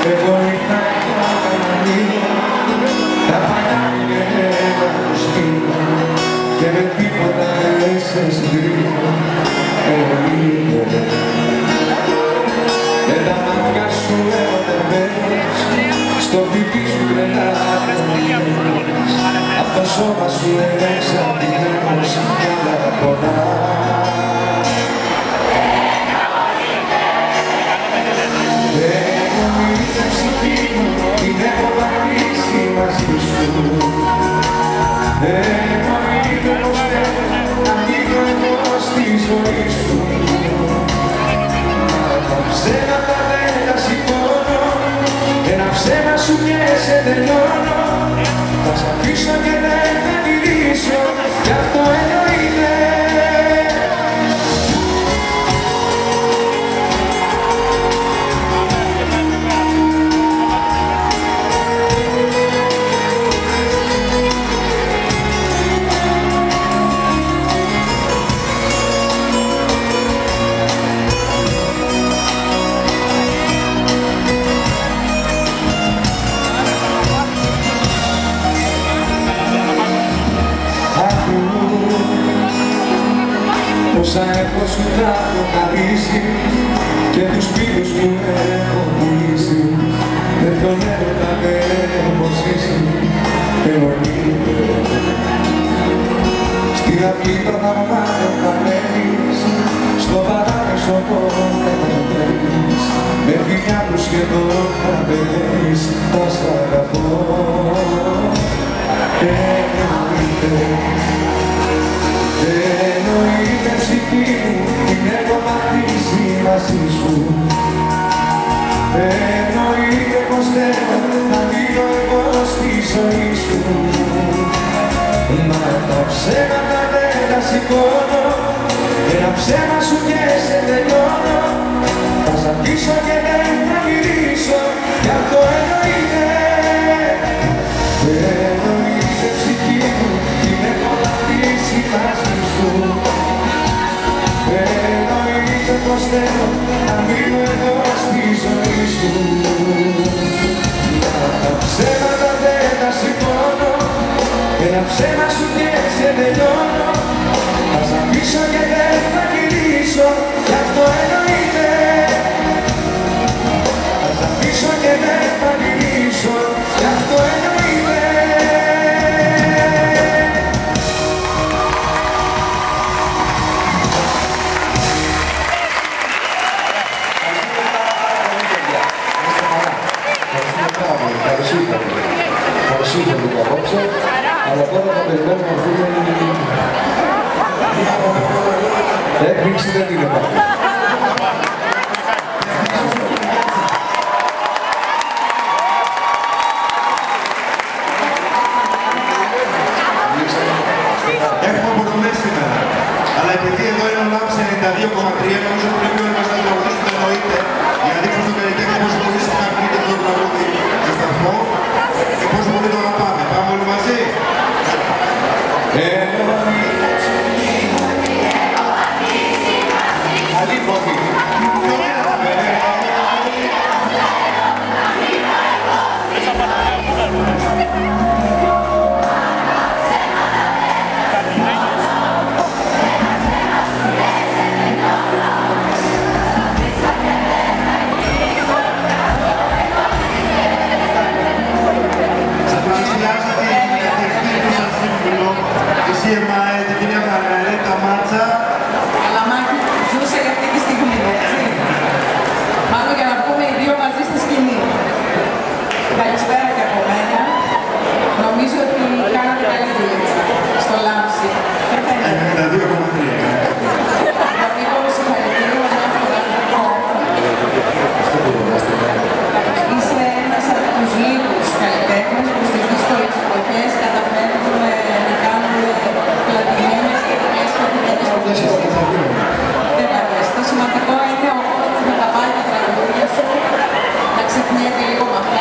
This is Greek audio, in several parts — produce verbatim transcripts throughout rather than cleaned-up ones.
Εγώ ήρθα να μείνω, τα παλιά είναι ένα σκύλο και με τίποτα δεν σε συγκρίνω. Εννοείται με τα μάτια σου ερωτευμένες, στο πιπί σου τρελάδες, απ' το σώμα σου ελέγξα την κρέμωση κι άλλα πολλά. Εννοείται ψυχή μου, την έχω πατήσει μαζί σου. Εννοείται πως θέλω να μείνω εγώ στη ζωή σου. Τα ψέματα δεν τα σηκώνω, ένα ψέμα σου και σε τελειώνω. Θα σ' αφήσω και δεν θα γυρίσω, κι αυτό εννοείται. Όσα έχω σου τα έχω χαρίσει και τους φίλους που έχω πουλήσει, με τον έρωτα δεν έχω ζήσει, εννοείται. Στην αυλήτα θα μάθω να μένεις, στο παράδεισο πότε θα μένεις, με φιλιά που σχεδόν θα μπαίνεις, θα σ' αγαπώ. Εννοείται. Εννοείται ψυχή μου, την έχω πατήσει μαζί σου. Εννοείται πως θέλω να μείνω εγώ στη ζωή σου. Μα τα ψέματα δεν τα σηκώνω, ένα ψέμα σου και σε τελειώνω. Θα σ' αφήσω και δεν θα γυρίσω, κι αυτό εννοείται. Εννοείται ψυχή μου, την έχω πατήσει μαζί σου. Εννοείται πως θέλω να μείνω εδώ στη ζωή σου. Μα τα ψέματα δεν τα σηκώνω, ένα ψέμα σου και σε τελειώνω. Θα σ' αφήσω και δεν θα γυρίσω, κι αυτό εννοείται. Θα σ' αφήσω και δεν θα γυρίσω, κι αυτό εννοείται. Παρουσίασαμε το απόψε, αλλά τώρα θα περιμένουμε αυτή την έκπληξη δεν είναι πάντα. Έχουμε αποδομές σήμερα, αλλά επειδή εδώ είναι ο Λάμψη ενενήντα δύο κόμμα τρία, νομίζω ότι πρέπει όλοι μας να τραγουδήσουμε το εννοείται, για να δείξουμε στον καλλιτέχνη πώς μπορείς να πείτε αυτό το τραγούδι στο σταθμό και πώς μπορεί το να πάμε. Πάμε όλοι μαζί. Καλή φωνή. Σι εμ άι, την κυρία Μαργαρέτα Μάτσα. Καλαμάκη ζούσε για αυτή τη στιγμή, έτσι. Μάλλον για να βγούμε οι δύο μαζί στη σκηνή. Καλησπέρα και από μένα. Νομίζω ότι κάνατε καλή δουλειά στο Λάμψη. ενενήντα δύο κόμμα τρία. Θα δείχνω συγχαρητήρια για αυτό το αρχικό. Είσαι ένας από τους λίγους καλλιτέχνες που στις δύσκολες εποχές καταφέρνουν να κάνουν πλατινένες και πολλές πλατινένες. Δεν αρέσει. Το σημαντικό είναι ο κόσμος να τα πάρει τα τραγούδια σου, να ξεχνιέται λίγο με αυτά.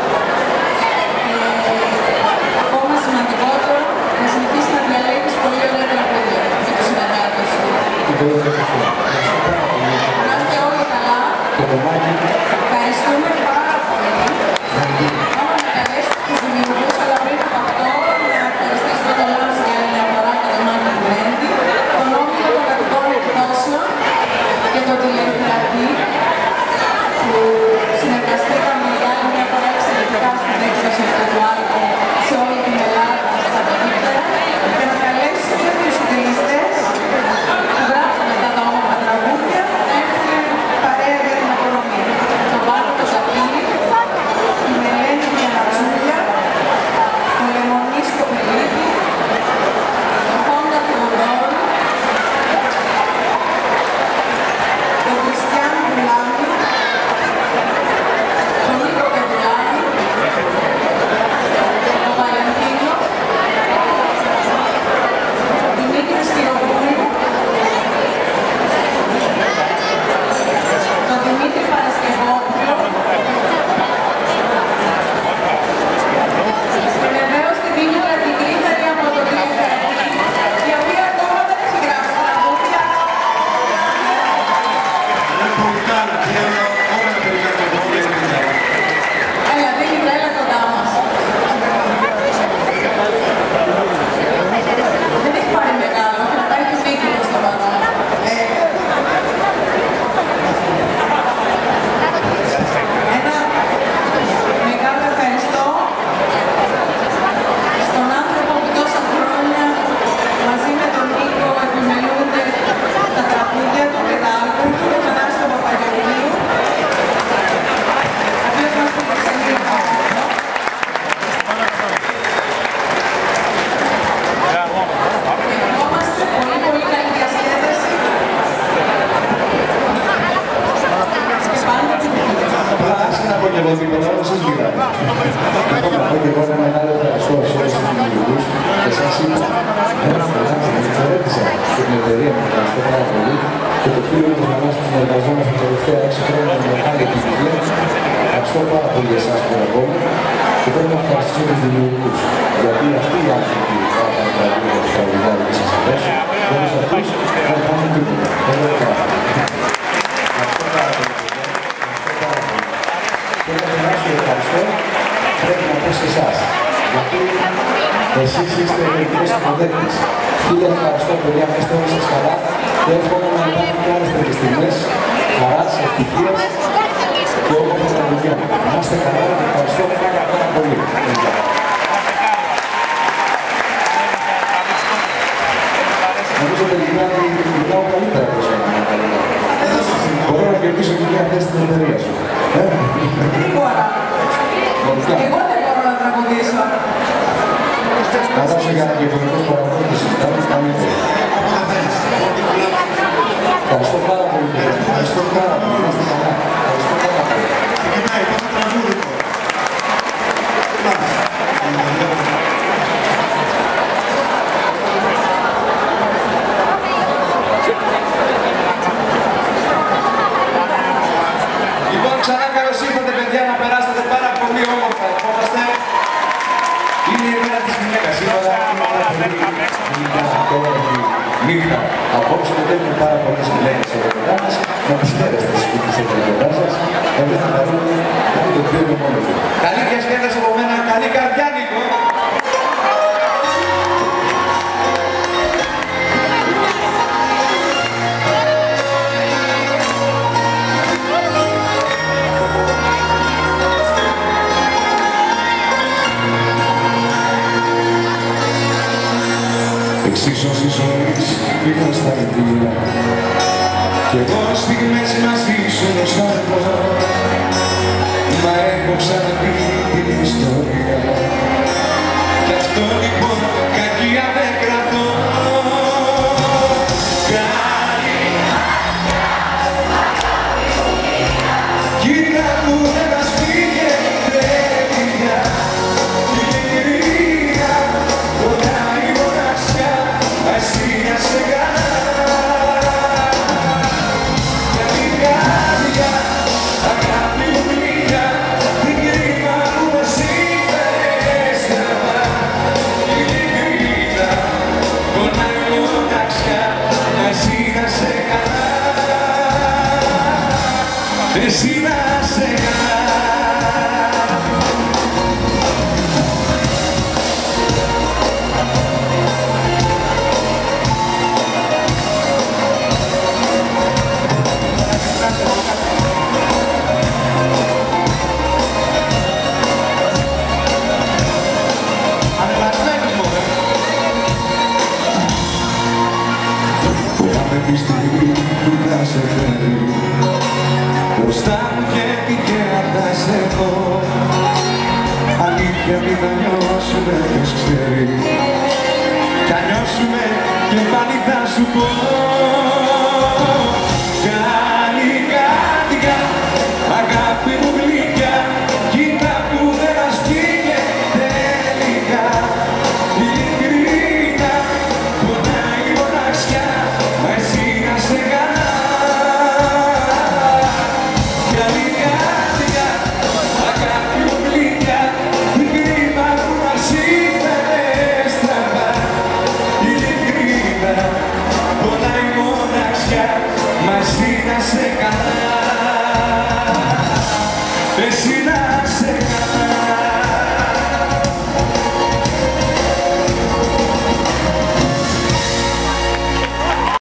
Και ακόμα σημαντικότερο, να συνεχίσει να διαλέγεις πολύ ωραία τραγούδια με τους συνεργάτες σου. Να είστε όλοι καλά. Ευχαριστούμε πάρα πολύ. και εγώ τίποτα, όμως εσείς μιλάτε. Έχω να πω και εγώ ένα μεγάλο ευχαριστώ σε όλους τους δημιουργούς και σας είπα, ένα φυλάκι μου χαιρέτησα και την εταιρεία μου, ευχαριστώ πάρα πολύ και το φίλο μου να μας συνεργαζόμαστε τα τελευταία έξι χρόνια με μεγάλη επιτυχία. Ευχαριστώ πάρα πολύ εσάς που ακόμα και πρέπει να ευχαριστήσω τους δημιουργούς, γιατί αυτοί οι άνθρωποι που θα τραγουδούν και τραγουδάνε και σας αρέσουν, χωρίς αυτούς δεν κάνουν τίποτα. Ευχαριστώ πάρα πολύ. Και ένα τεράστιο ευχαριστώ πρέπει να πω σε εσάς, γιατί εσείς είστε ελληνικές υποδέκτες. Χίλια ευχαριστώ παιδιά, να είστε όλοι σας καλά και εύχομαι να υπάρχουν και άλλες τέτοιες στιγμές χαράς, ευτυχίας και όμορφα τραγουδιά. Να είστε καλά και ευχαριστώ πάρα πάρα πολύ. Νομίζω τελικά ότι μιλάω καλύτερα από εσένα. Μπορώ να κερδίσω και μια θέση στην εταιρεία σου. Γρήγορα. Εγώ δεν μπορώ να τραγουδήσω. Να δώσω για ένα διαφορετικό παραγωγή συζητάμε καλύτερα. Ευχαριστώ πάρα πολύ. Ευχαριστώ πάρα πολύ. Ευχαριστώ πάρα πολύ. Ξεκινάει, πάμε τραγούδι. Λοιπόν, ξανά καλώς ήρθατε παιδιά, να περάσετε πάρα πολύ όμορφα. Ευχόμαστε. Είναι η μέρα της γυναίκας σήμερα, είναι πάρα πολύ γυναίκα νύχτα. Απόψε μετέχουν πάρα πολλές γυναίκες εδώ κοντά μας, να τις χαίρεστε στις σπίτες εδώ κοντά σας, γιατί θα χαρούμε κάτι το οποίο είναι μόνο του. Καλή διασκέδαση από μένα, καλή καρδιά Νίκο. Εξίσωση ζωής πήγα στα αιτία Κι εγώ στιγμές μαζί σου νοσταλγώ, μα έχω ξαναδεί την ιστορία. Κι αυτό λοιπόν κακία δεν κρατώ. Καλή κοίτα που δεν μας πήγε τρέλια, ειλικρινά πονάει η μοναξιά, εσύ να σε καλά. Καλή καρδιά, αγάπη μου γλυκιά, την κρίμα που μας ήφερες στραβά. Ειλικρινά πονάει η μοναξιά, εσύ να σε καλά. Εσύ να σε καλά. Φοβάμαι τη στιγμή που θα σε φέρει μπροστά μου και τυχαία θα σε δω. Αλήθεια μην θα νιώσουμε, ποιος ξέρει, κι αν νιώσουμε και πάλι θα σου πω. Καλή καρδιά, αγάπη μου γλυκιά, κοίτα που δεν μας πήγε τελικά. Ειλικρινά πονάει η μοναξιά, μα εσύ να σε καλά. Καλή καρδιά, αγάπη μου γλυκιά, την κρίμα που μας ήφερες στραβά. Ειλικρινά πονάει η μοναξιά, μα εσύ να σε καλά.